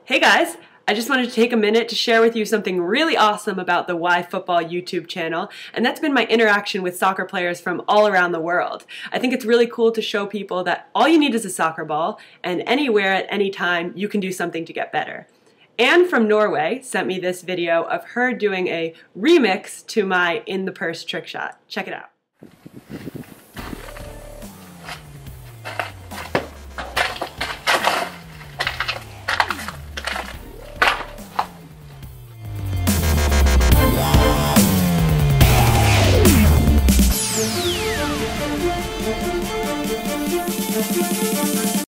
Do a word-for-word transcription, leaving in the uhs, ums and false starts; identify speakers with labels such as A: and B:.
A: Hey guys, I just wanted to take a minute to share with you something really awesome about the YFutbol YouTube channel, and that's been my interaction with soccer players from all around the world. I think it's really cool to show people that all you need is a soccer ball, and anywhere at any time you can do something to get better. Anne from Norway sent me this video of her doing a remix to my In The Purse Trickshot. Check it out.